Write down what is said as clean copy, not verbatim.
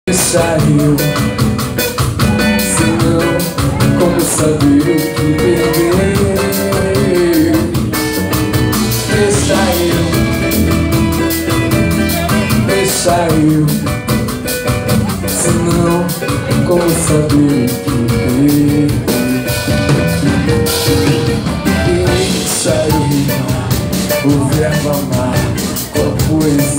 Saiu, senão como saber o que perder? Saiu, senão como saber o que perder? E saiu o verbo amar com a poesia.